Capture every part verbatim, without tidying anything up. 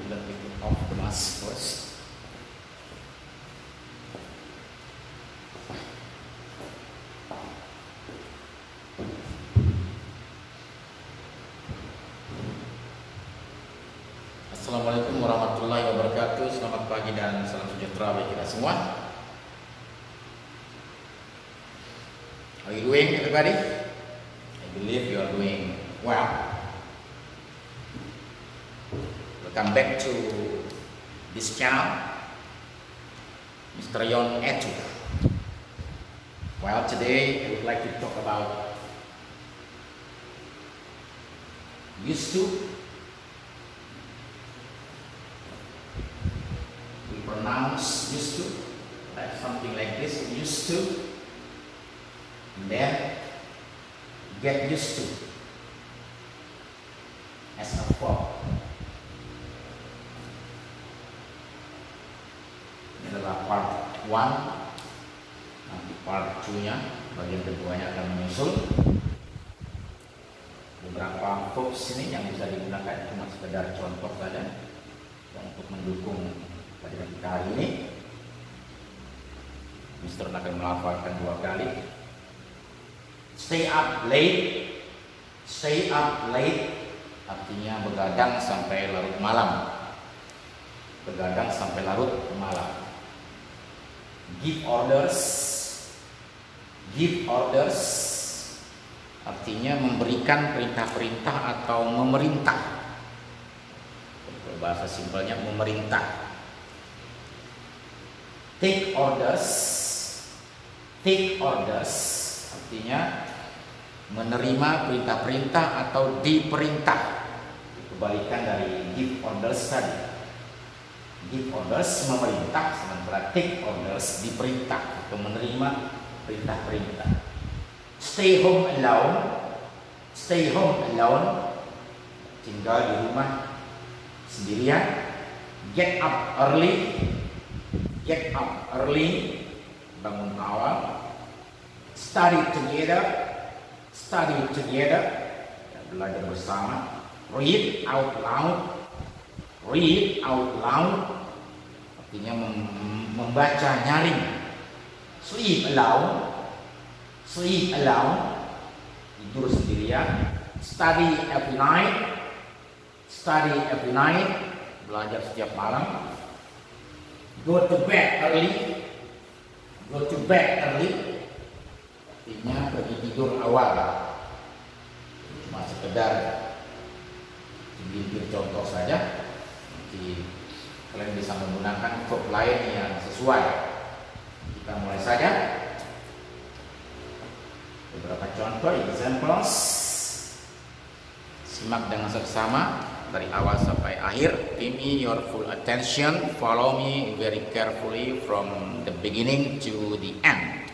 let me put off the mask first. Assalamualaikum warahmatullahi wabarakatuh. Selamat pagi dan salam sejahtera bagi kita semua. How are you doing, everybody? I believe you are doing well. Welcome back to this channel, Mister Yon Etu. Well, today I would like to talk about used to. We pronounce used to like something like this, used to, and then get used to as a verb. Ini adalah part one, nanti part two nya, bagian keduanya akan menyusul. Beberapa verbs ini yang bisa digunakan cuma sekedar contoh saja untuk mendukung pada kita hari ini. Mister akan melafalkan dua kali. Stay up late, stay up late artinya begadang sampai larut malam. Begadang sampai larut malam. Give orders, give orders artinya memberikan perintah-perintah atau memerintah. Bahasa simpelnya memerintah. Take orders, take orders artinya menerima perintah-perintah atau diperintah. Kebalikan dari give orders tadi. Give orders memerintah, sementara take orders diperintah atau menerima perintah-perintah. Stay home alone, stay home alone, tinggal di rumah sendirian. Get up early, get up early, bangun awal. Study together, study together, belajar bersama. Read out loud, read out loud artinya membaca nyaring. Sleep alone, sleep alone, tidur sendirian. Study every night, study every night, belajar setiap malam. Go to bed early, go to bed early artinya pergi tidur awal. Cuma sekedar segelintir contoh saja. Nanti kalian bisa menggunakan verb lain yang sesuai. Kita mulai saja. Beberapa contoh, examples. Simak dengan seksama dari awal sampai akhir. Give me your full attention. Follow me very carefully from the beginning to the end.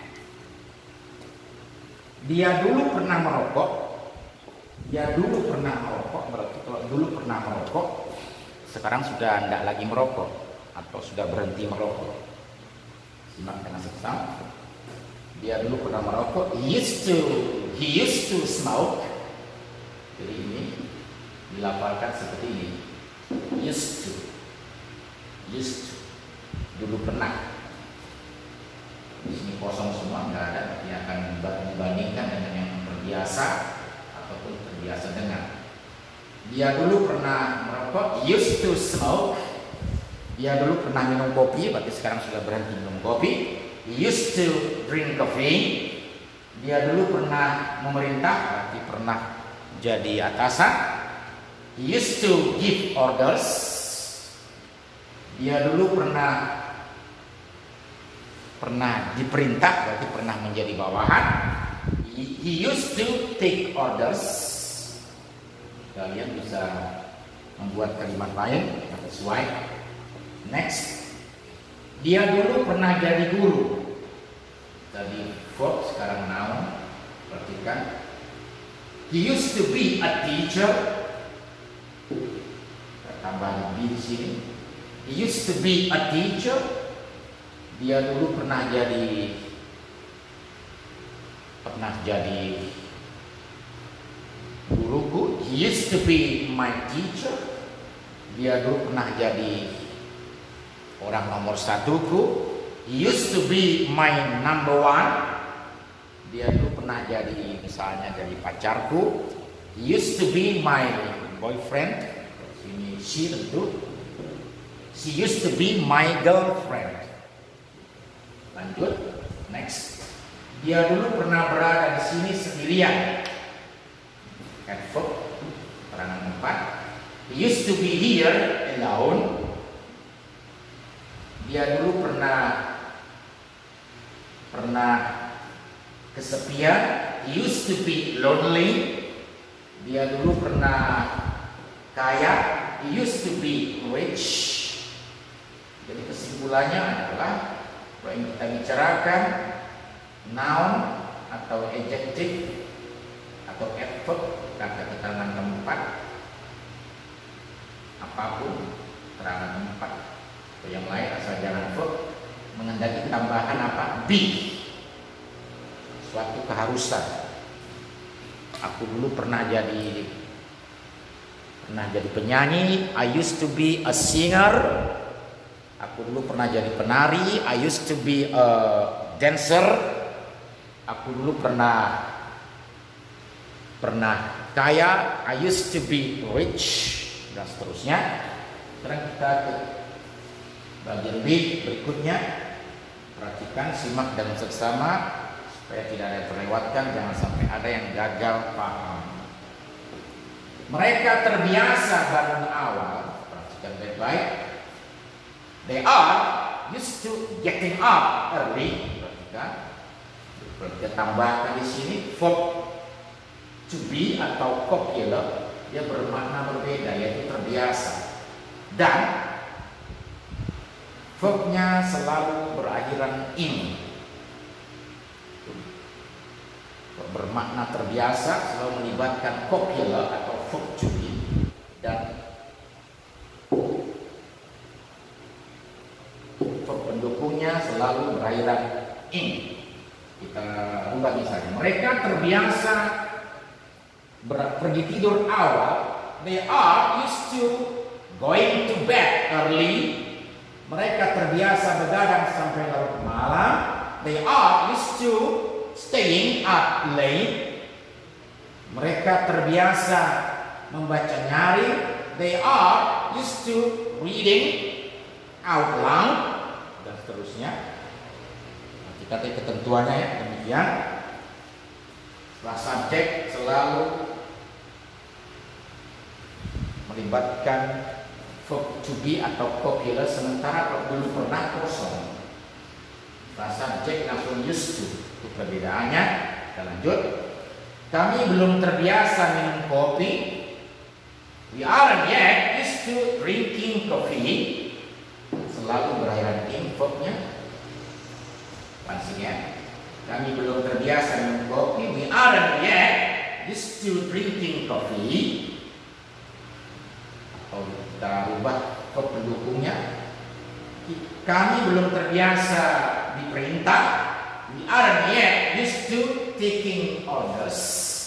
Dia dulu pernah merokok. Dia dulu pernah merokok. Berarti kalau dulu pernah merokok, sekarang sudah tidak lagi merokok atau sudah berhenti merokok. Simak dengan seksama. Dia dulu pernah merokok. He used to, he used to smoke. Jadi ini dilafalkan seperti ini. Used to, used to. Dulu pernah. Di sini kosong semua, nggak ada. Dia akan dibandingkan dengan yang terbiasa ataupun terbiasa dengan. Dia dulu pernah merokok. Used to smoke. Dia dulu pernah minum kopi, berarti sekarang sudah berhenti minum kopi. Used to drink coffee. Dia dulu pernah memerintah, berarti pernah jadi atasan. Used to give orders. Dia dulu pernah pernah diperintah, berarti pernah menjadi bawahan. He used to take orders. Kalian bisa membuat kalimat lain yang sesuai. Next. Dia dulu pernah jadi guru. Tadi verb, sekarang noun. Perhatikan. He used to be a teacher. Kita tambah be di sini. He used to be a teacher. Dia dulu pernah jadi pernah jadi guruku. He used to be my teacher. Dia dulu pernah jadi orang nomor satuku. He used to be my number one. Dia dulu pernah jadi misalnya jadi pacarku. He used to be my boyfriend. Ini she tentu. She used to be my girlfriend. Lanjut, next. Dia dulu pernah berada di sini sendirian. Adverb, keterangan keempat. He used to be here alone. Dia dulu pernah pernah kesepian. He used to be lonely. Dia dulu pernah kaya. He used to be rich. Jadi kesimpulannya adalah kalau yang kita bicarakan noun atau adjective atau adverb kata keterangan keempat, apapun keterangan keempat atau yang lain asal jangan verb, menghendaki tambahan apa? Be, suatu keharusan. Aku dulu pernah jadi pernah jadi penyanyi. I used to be a singer. Aku dulu pernah jadi penari. I used to be a dancer. Aku dulu pernah pernah kaya. I used to be rich, dan seterusnya. Sekarang kita ke bagian B berikutnya. Perhatikan, simak dan seksama supaya tidak ada yang terlewatkan, jangan sampai ada yang gagal paham. Mereka terbiasa bangun awal. Perhatikan baik-baik. They are used to getting up early. Perhatikan. Kalau kita tambahkan di sini verb to be atau popular, dia bermakna berbeda, yaitu terbiasa. Dan verbnya selalu berakhiran in. Bermakna terbiasa selalu melibatkan popular atau verb to be, dan verb pendukungnya selalu berakhiran in. Kita ubah misalnya, mereka terbiasa ber- pergi tidur awal. They are used to going to bed early. Mereka terbiasa begadang sampai larut malam. They are used to staying up late. Mereka terbiasa membaca nyaring. They are used to reading out loud, dan seterusnya. Nanti kata ketentuannya ya, demikian. Setelah subjek selalu melibatkan verb to be atau popular, sementara kalau dulu pernah kosong. Setelah subjek langsung used to. Itu perbedaannya. Kita lanjut. Kami belum terbiasa minum kopi. We aren't yet used to drinking coffee. Selalu berakhiran in verbnya. Pastinya. Kami belum terbiasa minum kopi. We aren't yet used to drinking coffee. Atau kita ubah verb pendukungnya. Kami belum terbiasa diperintah. We aren't yet used to taking orders.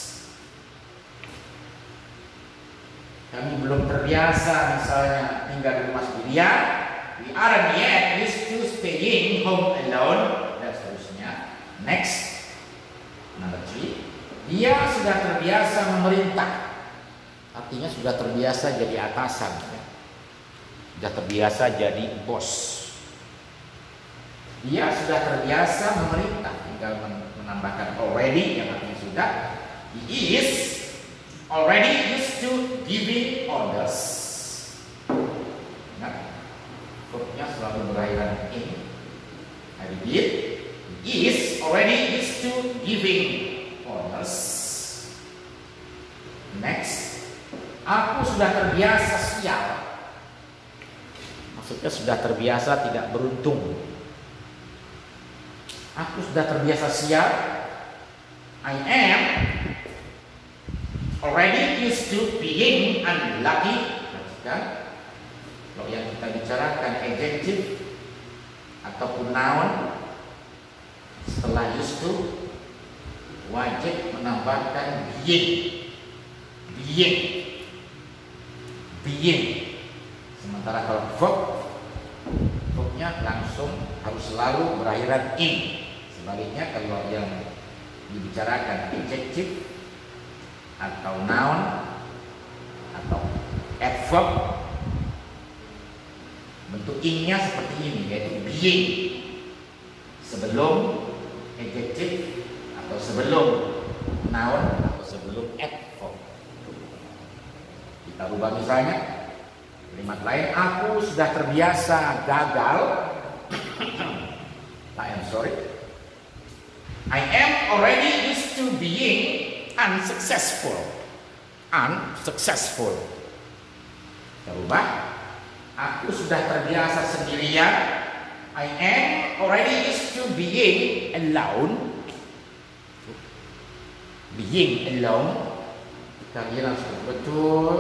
Kami belum terbiasa misalnya tinggal di rumah sendirian. We aren't yet used to staying home alone, dan seterusnya. Next, number three. Dia sudah terbiasa memerintah. Artinya sudah terbiasa jadi atasan, sudah terbiasa jadi bos. Dia sudah terbiasa memerintah, tinggal menambahkan already yang artinya sudah. He is already used to giving orders. Nah, verbnya selalu berakhiran in. I repeat, he is already used to giving orders. Next, aku sudah terbiasa sial. Maksudnya sudah terbiasa tidak beruntung. Aku sudah terbiasa sial. I am already used to being unlucky. Perhatikan, kalau yang kita bicarakan adjective ataupun noun, setelah used to wajib menambahkan being. Being, being. Sementara kalau verb, verbnya langsung harus selalu berakhiran in. Sebaliknya kalau yang dibicarakan adjective atau noun atau adverb, bentuk in-nya seperti ini, yaitu being sebelum adjective atau sebelum noun atau sebelum adverb. Kita rubah misalnya kalimat lain, aku sudah terbiasa gagal. I am sorry. I am already used to being unsuccessful. Unsuccessful. Kita rubah. Aku sudah terbiasa sendirian. I am already used to being alone. Being alone. Kita lihat langsung betul.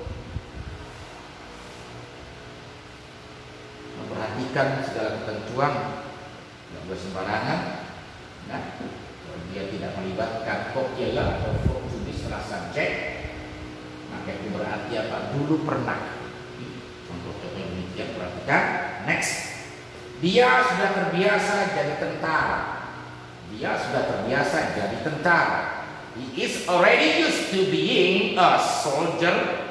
Memperhatikan segala ketentuan, tidak boleh sembarangan. Nah, kalau dia tidak melibatkan kok ialah atau verb to be setelah subjek, maka itu berarti apa? Dulu pernah. Contoh-contoh demikian, perhatikan. Next, dia sudah terbiasa jadi tentara. Dia sudah terbiasa jadi tentara. He is already used to being a soldier.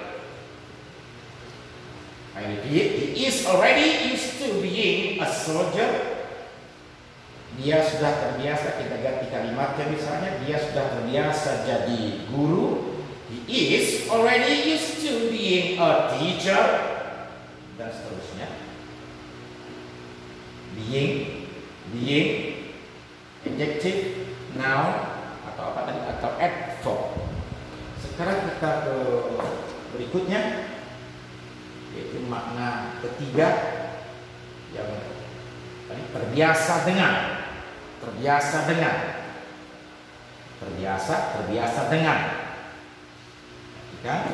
I repeat, he is already used to being a soldier. Dia sudah terbiasa, kita ganti kalimatnya misalnya, dia sudah terbiasa jadi guru. He is already used to being a teacher. Dan seterusnya. Being, being, adjective, noun, atau apa tadi, atau adverb. Sekarang kita ke berikutnya, yaitu makna ketiga yang tadi, terbiasa dengan. Terbiasa dengan, terbiasa, terbiasa dengan. Kan?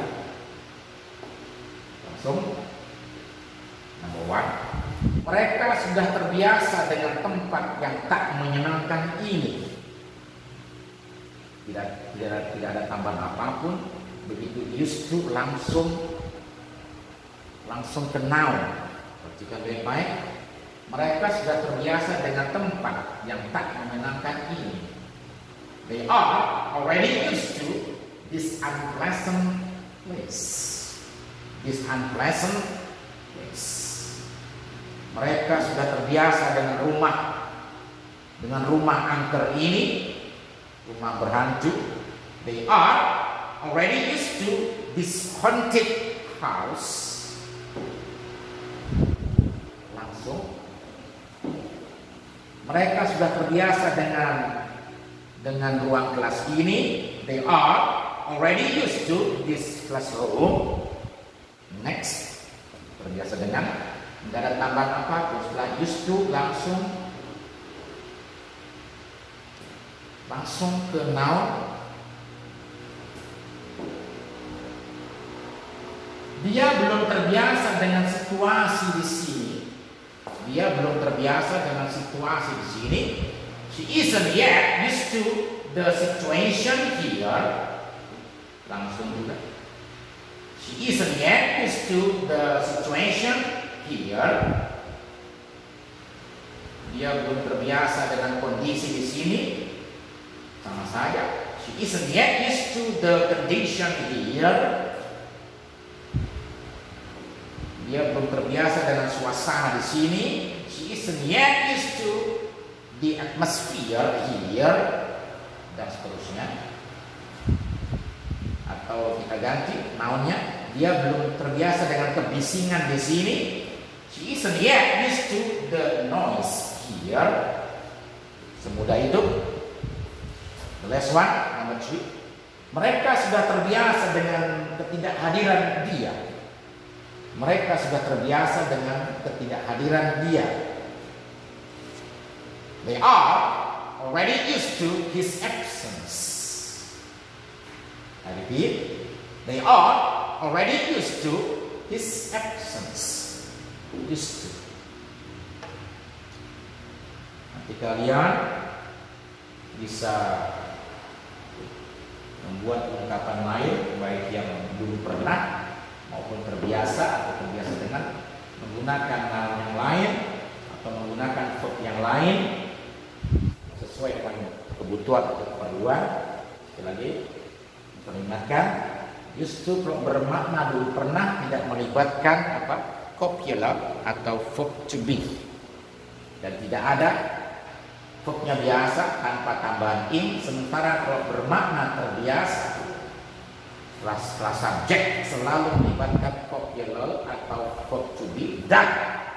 Langsung number one. Mereka sudah terbiasa dengan tempat yang tak menyenangkan ini. Tidak, tidak, tidak ada tambahan apapun. Begitu used to langsung langsung ke noun. Perhatikan baik-baik. Mereka sudah terbiasa dengan tempat yang tak menyenangkan ini. They are already used to this unpleasant place. This unpleasant place. Mereka sudah terbiasa dengan rumah, dengan rumah angker ini, rumah berhantu. They are already used to this haunted house. Langsung. Mereka sudah terbiasa dengan dengan ruang kelas ini. They are already used to this classroom. Next, terbiasa dengan, tidak ada tambahan apa. Setelah used to langsung langsung ke noun. Dia belum terbiasa dengan situasi di sini. Dia belum terbiasa dengan situasi di sini. She isn't yet used to the situation here. Langsung juga. She isn't yet used to the situation here. Dia belum terbiasa dengan kondisi di sini. Sama saja. She isn't yet used to the condition here. Dia belum terbiasa dengan suasana di sini. She isn't yet used to the atmosphere here, dan seterusnya. Atau kita ganti nounnya. Dia belum terbiasa dengan kebisingan di sini. She isn't yet used to the noise here. Semudah itu. The last one, number three. Mereka sudah terbiasa dengan ketidakhadiran dia. Mereka sudah terbiasa dengan ketidakhadiran dia. They are already used to his absence. I repeat, they are already used to his absence. Used to. Nanti kalian bisa membuat ungkapan lain, baik yang dulu pernah maupun terbiasa atau terbiasa dengan menggunakan noun yang lain atau menggunakan verb yang lain sesuai dengan kebutuhan atau keperluan. Sekali lagi peringatkan, justru kalau bermakna dulu pernah tidak melibatkan apa copula atau verb to be, dan tidak ada verbnya biasa tanpa tambahan ing. Sementara kalau bermakna terbiasa setelah subjek selalu melibatkan copula atau verb to be, dan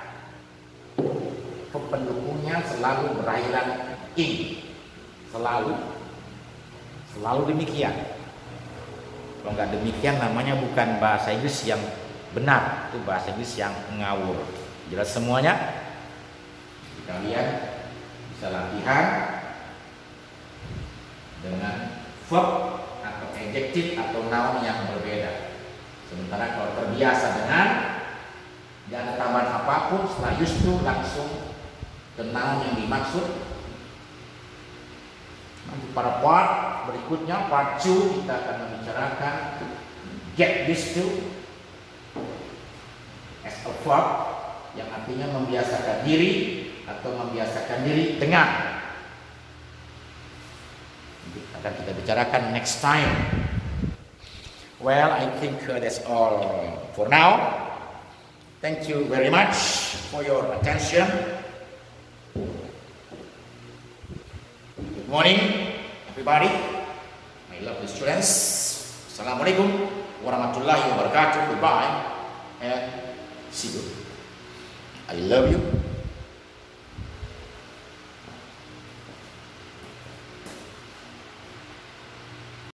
verb pendukungnya selalu berakhiran ing. Selalu selalu demikian. Kalau nggak demikian namanya bukan bahasa Inggris yang benar, itu bahasa Inggris yang ngawur. Jelas semuanya? Kalian bisa latihan dengan verb atau adjektif atau noun yang berbeda. Sementara kalau terbiasa dengan tidak ada tambahan apapun, setelah justru langsung ke noun yang dimaksud. Nanti pada part berikutnya, part two, kita akan membicarakan get used to as a verb, yang artinya membiasakan diri atau membiasakan diri dengan. Nanti akan kita bicarakan next time. Well, I think uh, that's all for now. Thank you very much for your attention. Good morning, everybody, my lovely students. Assalamualaikum warahmatullahi wabarakatuh. Goodbye and see you. I love you.